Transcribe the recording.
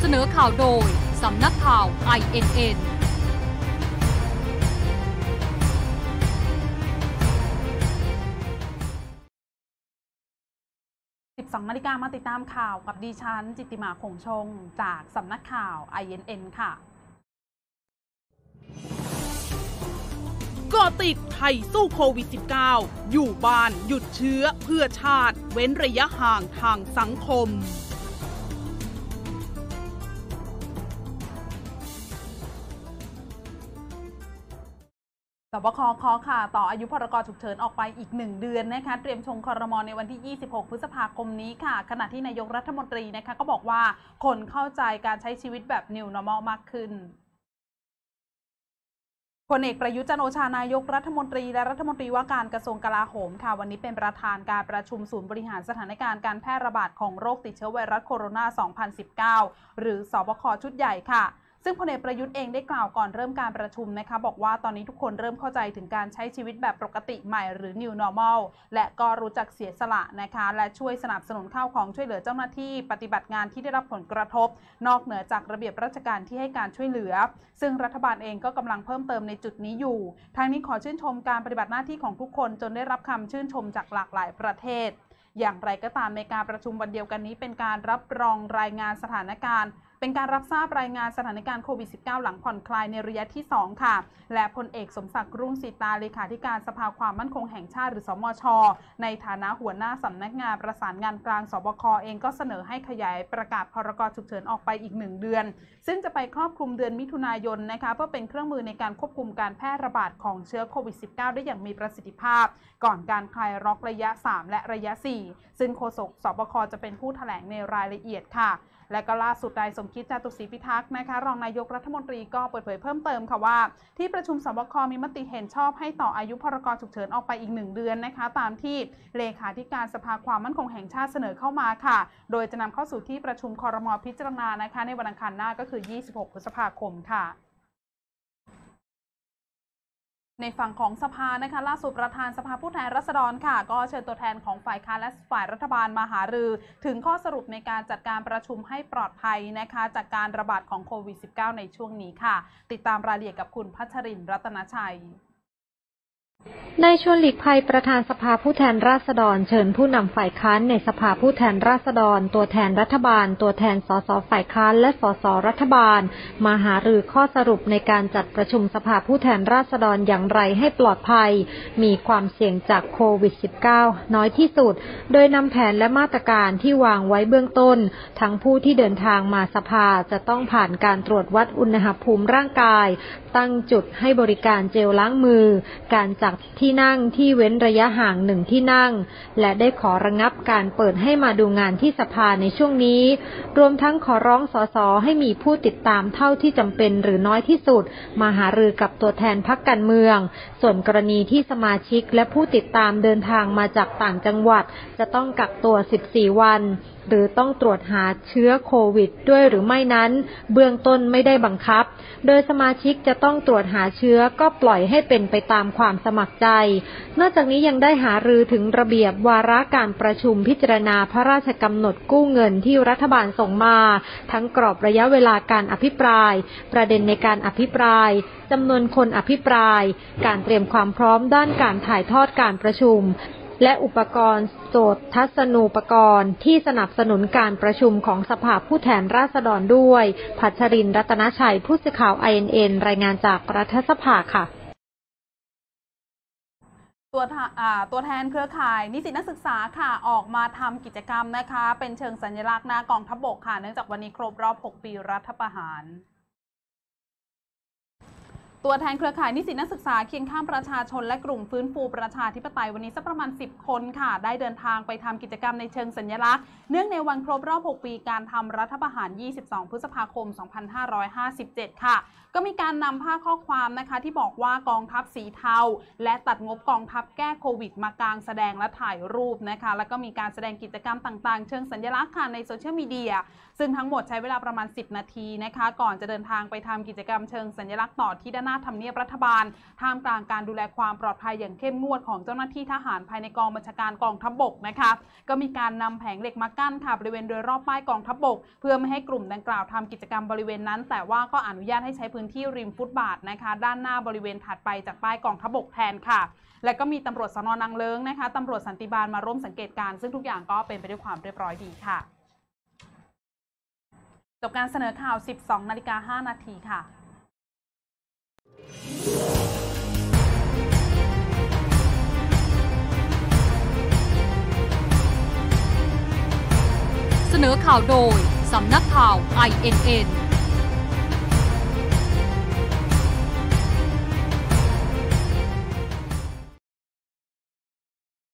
นอข่าวโดยสำนักข่าว INN 12 นาฬิกามาติดตามข่าวกับดิฉันจิตติมาคงชงจากสำนักข่าว INN ค่ะก็ติดไทยสู้โควิด -19 อยู่บ้านหยุดเชื้อเพื่อชาติเว้นระยะห่างทางสังคมสบคค่ะต่ออายุพรกฉุกเฉินออกไปอีก1 เดือนนะคะเตรียมชงครม.ในวันที่ 26 พฤษภาคมนี้ค่ะขณะที่นายกรัฐมนตรีนะคะก็บอกว่าคนเข้าใจการใช้ชีวิตแบบ New Normal มากขึ้นพลเอกประยุทธ์จันทร์โอชานายกรัฐมนตรีและรัฐมนตรีว่าการกระทรวงกลาโหมค่ะวันนี้เป็นประธานการประชุมศูนย์บริหารสถานการณ์การแพร่ระบาดของโรคติดเชื้อไวรัสโคโรนา 2019 หรือสบคชุดใหญ่ค่ะซึ่งพลเอกประยุทธ์เองได้กล่าวก่อนเริ่มการประชุมนะคะบอกว่าตอนนี้ทุกคนเริ่มเข้าใจถึงการใช้ชีวิตแบบปกติใหม่หรือ New Normal และก็รู้จักเสียสละนะคะและช่วยสนับสนุนข้าวของช่วยเหลือเจ้าหน้าที่ปฏิบัติงานที่ได้รับผลกระทบนอกเหนือจากระเบียบราชการที่ให้การช่วยเหลือซึ่งรัฐบาลเองก็กำลังเพิ่มเติมในจุดนี้อยู่ทางนี้ขอชื่นชมการปฏิบัติหน้าที่ของทุกคนจนได้รับคำชื่นชมจากหลากหลายประเทศอย่างไรก็ตามในการประชุมวันเดียวกันนี้เป็นการรับรองรายงานสถานการณ์เป็นการรับทราบรายงานสถานการณ์โควิด -19 หลังผ่อนคลายในระยะที่ 2 ค่ะและพลเอกสมศักดิ์รุ่งสีตาเลขาธิการสภาความมั่นคงแห่งชาติหรือสมช.ในฐานะหัวหน้าสำนักงานประสานงานกลางสบคเองก็เสนอให้ขยายประกาศพรกฉุกเฉินออกไปอีก1 เดือนซึ่งจะไปครอบคลุมเดือนมิถุนายนนะคะเพื่อเป็นเครื่องมือในการควบคุมการแพร่ระบาดของเชื้อโควิด -19 ได้อย่างมีประสิทธิภาพก่อนการคลายล็อกระยะ 3 และระยะ 4 ซึ่งโฆษกสบคจะเป็นผู้แถลงในรายละเอียดค่ะและก็ล่าสุดนายสมคิดจาตุศรีพิทักษ์นะคะรองนายกรัฐมนตรีก็เปิดเผยเพิ่มเติมค่ะว่าที่ประชุมสบคมีมติเห็นชอบให้ต่ออายุพรกฉุกเฉินออกไปอีก1 เดือนนะคะตามที่เลขาธิการสภาความมั่นคงแห่งชาติเสนอเข้ามาค่ะโดยจะนำเข้าสู่ที่ประชุมครม.พิจารณานะคะในวันอังคารหน้าก็คือ26 พฤษภาคมค่ะในฝั่งของสภานะคะล่าสุดประธานสภาผู้แทนราษฎรค่ะก็เชิญตัวแทนของฝ่ายค้านและฝ่ายรัฐบาลมาหารือถึงข้อสรุปในการจัดการประชุมให้ปลอดภัยนะคะจากการระบาดของโควิด -19 ในช่วงนี้ค่ะติดตามรายละเอียดกับคุณพัชรินทร์รัตนชัยนายชวนหลีกภัยประธานสภาผู้แทนราษฎรเชิญผู้นำฝ่ายค้านในสภาผู้แทนราษฎรตัวแทนรัฐบาลตัวแทนสสฝ่ายค้านและสสรัฐบาลมาหารือข้อสรุปในการจัดประชุมสภาผู้แทนราษฎรอย่างไรให้ปลอดภัยมีความเสี่ยงจากโควิด -19 น้อยที่สุดโดยนำแผนและมาตรการที่วางไว้เบื้องต้นทั้งผู้ที่เดินทางมาสภาจะต้องผ่านการตรวจวัดอุณหภูมิร่างกายตั้งจุดให้บริการเจลล้างมือการจัดที่นั่งที่เว้นระยะห่าง1 ที่นั่งและได้ขอระงับการเปิดให้มาดูงานที่สภาในช่วงนี้รวมทั้งขอร้องสสให้มีผู้ติดตามเท่าที่จำเป็นหรือน้อยที่สุดมาหารือกับตัวแทนพรรคการเมืองส่วนกรณีที่สมาชิกและผู้ติดตามเดินทางมาจากต่างจังหวัดจะต้องกักตัว14 วันหรือต้องตรวจหาเชื้อโควิดด้วยหรือไม่นั้นเบื้องต้นไม่ได้บังคับโดยสมาชิกจะต้องตรวจหาเชื้อก็ปล่อยให้เป็นไปตามความสมัครใจนอกจากนี้ยังได้หารือถึงระเบียบวาระการประชุมพิจารณาพระราชกำหนดกู้เงินที่รัฐบาลส่งมาทั้งกรอบระยะเวลาการอภิปรายประเด็นในการอภิปรายจำนวนคนอภิปรายการเตรียมความพร้อมด้านการถ่ายทอดการประชุมและอุปกรณ์โสตทัศนูปกรณ์ที่สนับสนุนการประชุมของสภาผู้แทนราษฎรด้วยพัชรินทร์รัตนชัยผู้สื่อข่าว INN รายงานจากรัฐสภาค่ะตัวแทนเครือข่ายนิสิตนักศึกษาค่ะออกมาทำกิจกรรมนะคะเป็นเชิงสัญลักษณ์หน้ากองทัพบกค่ะเนื่องจากวันนี้ครบรอบ 6 ปีรัฐประหารตัวแทนเครือข่ายนิสิตนักศึกษาเคียงข้างประชาชนและกลุ่มฟื้นฟูประชาธิปไตยวันนี้สักประมาณ10 คนค่ะได้เดินทางไปทำกิจกรรมในเชิงสัญลักษณ์เนื่องในวันครบรอบ 6 ปีการทำรัฐประหาร 22 พฤษภาคม 2557 ค่ะก็มีการนำผ้าข้อความนะคะที่บอกว่ากองทัพสีเทาและตัดงบกองทัพแก้โควิดมากางแสดงและถ่ายรูปนะคะแล้วก็มีการแสดงกิจกรรมต่างๆเชิงสัญลักษณ์ค่ะในโซเชียลมีเดียซึ่งทั้งหมดใช้เวลาประมาณ10 นาทีนะคะก่อนจะเดินทางไปทำกิจกรรมเชิงสัญลักษณ์ต่อที่ด้านหน้าทำเนียบรัฐบาลท่ามกลางการดูแลความปลอดภัยอย่างเข้มงวดของเจ้าหน้าที่ทหารภายในกองบัญชาการกองทัพบกนะคะก็มีการนำแผงเหล็กมากั้นค่ะบริเวณโดยรอบป้ายกองทัพบกเพื่อไม่ให้กลุ่มดังกล่าวทำกิจกรรมบริเวณนั้นแต่ว่าก็อนุญาตให้ใช้พื้นที่ริมฟุตบาทนะคะด้านหน้าบริเวณถัดไปจากป้ายกองทัพบกแทนค่ะและก็มีตำรวจสน.นางเลิ้งนะคะตำรวจสันติบาลมาร่วมสังเกตการณ์ซึ่งทุกอย่างก็เป็นไปด้วยความเรียบร้อยดีค่ะจบการเสนอข่าว 12:05 นาทีค่ะเสนอข่าวโดยสำนักข่าว INN